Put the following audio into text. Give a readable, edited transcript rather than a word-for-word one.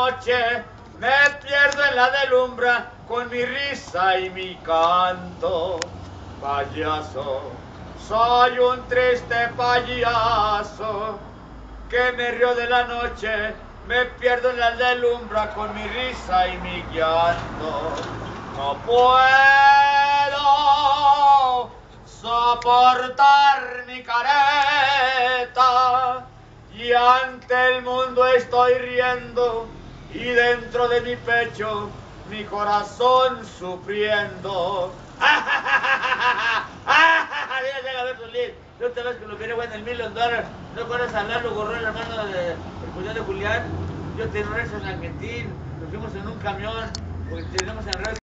noche me pierdo en la delumbra con mi risa y mi canto. Payaso, soy un triste payaso que me río de la noche, me pierdo en la delumbra con mi risa y mi llanto. No puedo soportar mi careta y ante el mundo estoy riendo y dentro de mi pecho mi corazón sufriendo. Llega a ver, tú te ves que lo viene bueno el $1,000,000. ¿No conoces a Lalo Gorro, el hermano del cuñado de Julián? Yo tengo en Argentina, nos fuimos en un camión, porque tenemos en red.